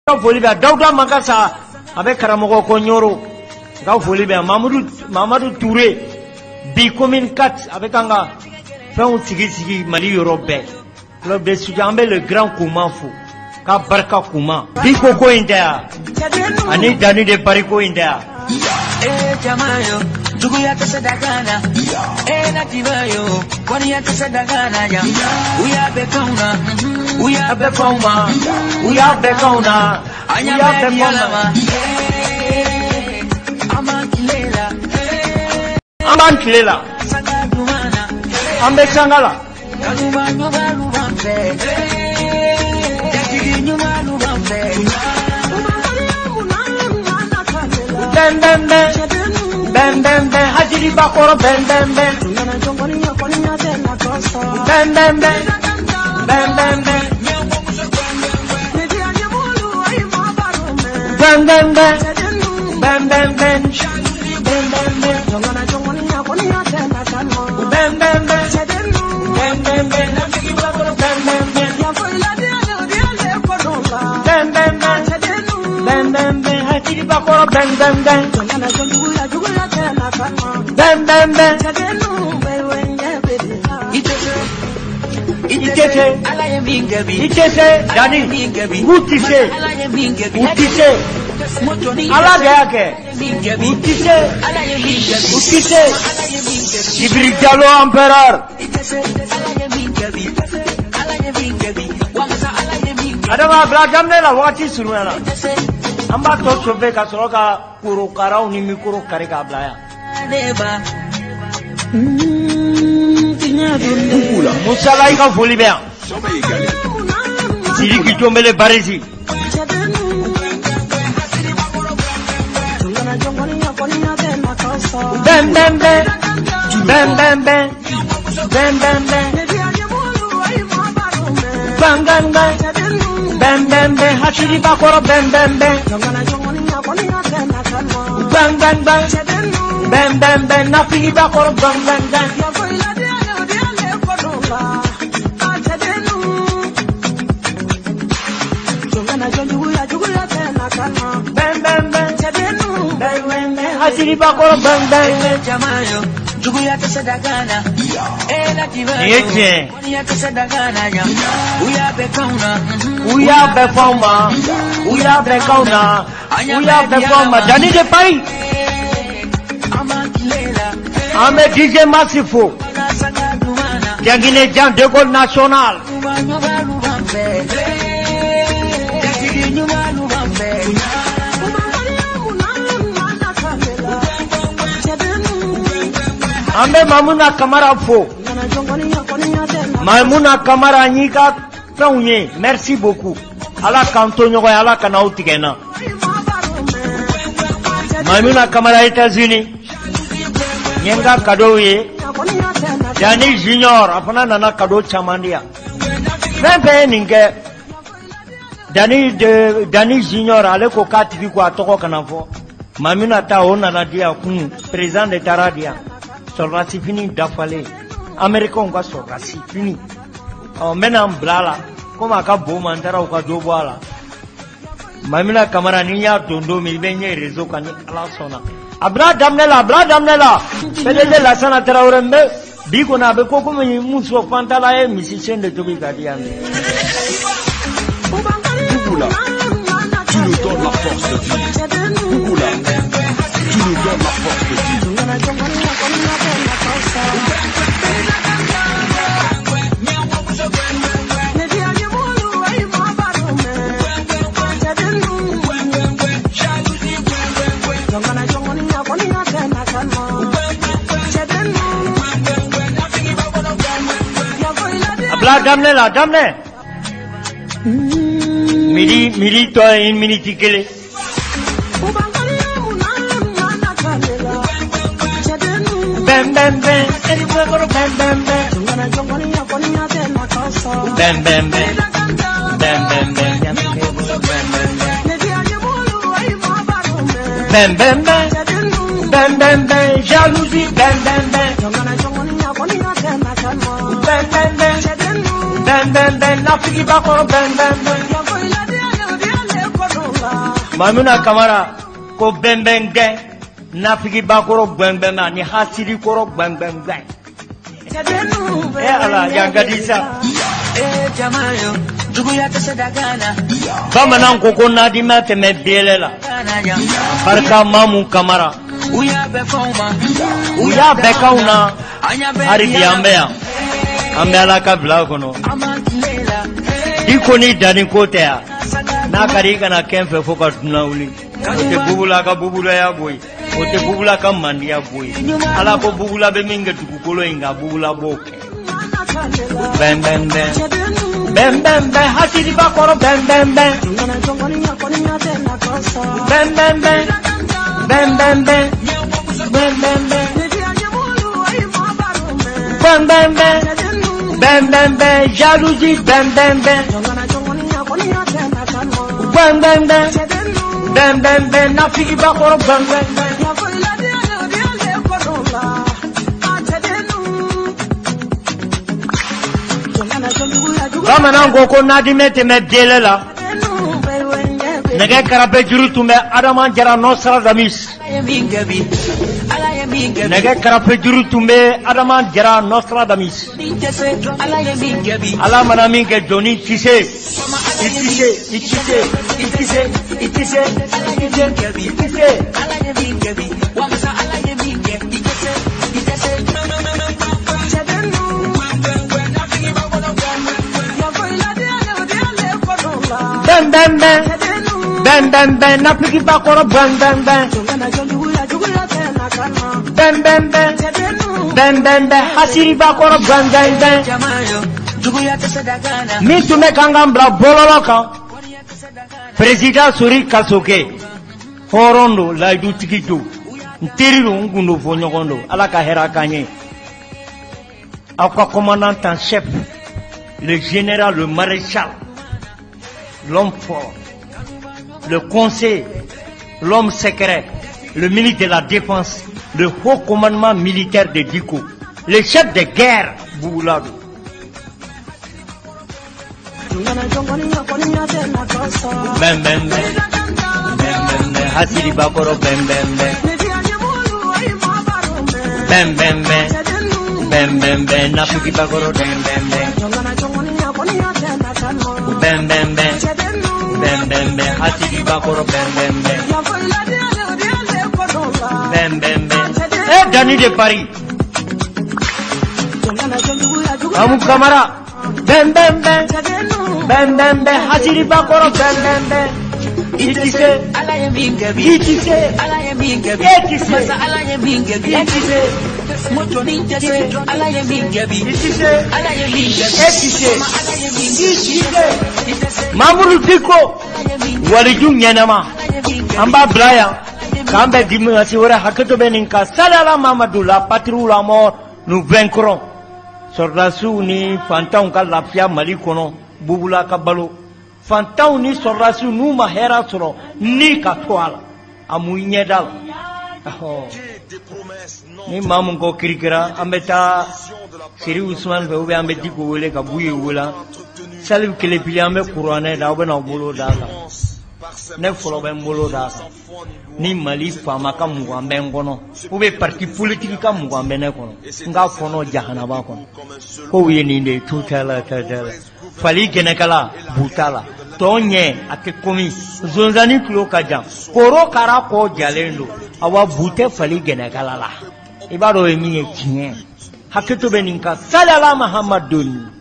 Folibia Dauda Makasa avec Karamoko Konyoro Gao Folibia Mamadou Touré Bi commune 4 avec Anga Fon Sigi Mali Europe Club de Sudambe le grand Kouma Fou Ka Barka Kouma Bi Koko India Ani Dani de Bariko India Jamayo Jugu ya Kasadagana Nativayo Kwani ya Kasadagana ya We are Bekauna We are Bekauma We are Bekauna We are Bekauna Aman Kilela Ambe Sangala Ben Hajiri Bakoro Ben Itese Dani Utise Alagake Utise Ibrigalo Emperor Adama Blajamne la wati suruna Amba to sobe ka soroka kuro karau ni mikuro kareka blaya Musala ika Folibia Siri ki tombele barisi Ben Hashiri Bakoro Ben Nafi Bakoro Hashiri Bakoro Jamayo Jugu ya Kasadagana Yeke ya Kasadagana ya We are Bekauna Dani de Paris Ame DJ Massifo Jangine Jean de Gaulle National Ame Mamuna Kamara Fo Mamuna Kamara Nika Taunye merci beaucoup Ala Kantonyo Ala Kanautigena Mamuna Kamara États-Unis Nyenga Kadoye Dani Junior Apana Nana Kado Chamandia Fempe Ninge Dani Junior Aleko Kativi Kwa Toko Kanafo Mamuna Taona Nadia Kunu Président de Taradia Sorasi fini Dafale Américain kwa sorasi fini Mena Mblala Koma ka Bomantara Uka Dobwala Mamina Kamara Niya Dondo Milbenye Rezo Kani Alasona Abla Damnela Pelele la sana Traorembe Biko na Beko Kumi Muso Pantala e musicien de Tobi Kadiane Bougoula, tu nous donnes la force de vivre. Bougoula, tu nous donnes la force de vivre. Damne Midi toi une minute kele Ben jalousie Ben Nafiki Bakoro Ben Mamuna Kamara ko bembenge nafiki bakoro bembema ni hasiri koro bembenge ala yangadisa jamayo dugu ya tasadagana bamanan ko nadima teme belela barka Mamu Kamara uya be kauna ari biambea ambela ka blagono iko ni dani kotea na kari kana kemfe foka tunauli ote bubula ka bubula ya boy ote bubula ka mandi ya boy ala ko bubula be minga tukukolo inga bubula boke bem bem bem bem bem bem hasiri bakoro bem bem bem bem bem bem bem bem bem bem bem bem bem bem bem bem bem jalousie bem bem bem bem bem bem bem bem bem nafiki bakoro bem bem bem bamanan ko nadimete me delela nege karabe juru tumbe adama jara nosra damis nege karabe juru tumbe adama jara nosra damis ala mana min ke doni tise bem bem bem bem bem bem napiki bakoro bem bem bem bem bem bem bem bem bem hasiri bakoro bem bem bem mi tume kangam bla bololoka president Sori Kasoke horondo laidu tikitu nteriru ngundo fonyogondo ala ka hera kanye akwa commandant en chef le général le maréchal l'homme fort, le conseil, l'homme secret, le ministre de la Défense, le haut commandement militaire de Diko, le chef de guerre, Bouboulado. Ben ben ben, ben ben Hasiri Bakoro ben ben ben, ben ben ben, ben Nafiki Bakoro ben ben ben, ben ben hasiri bakoro ben Dani de Paris Mamu Kamara ben hasiri bakoro ben itise Mamadou Diko waliju nyanama amba blaya kambe dimasi wara hakato beninka salala Mamadou la patrie la mort nous vaincrons sordasu ni fantaw ka lafia Mali kono bubula ka balo fantaw ni sordasu nu mahera soro ni ka toala amu nyedal ni mamu ko kirikira ambeta Siri Ousmane be ambe Diko wele ka buye wala salim kele pili ambe Qur'ane da obena bolo daga ne folo ben bolo daga ni Mali fama ka mugambe ngono ube parti politique ka mugambe ne kono nga fono jahanaba kono ko wiye ni de tutala tadala fali genekala butala tonye ake komi zonzani klo kaja koro kara ko jalendo awa bute fali genekala la ibaro emi e kinye haketo beninka salala Muhammadun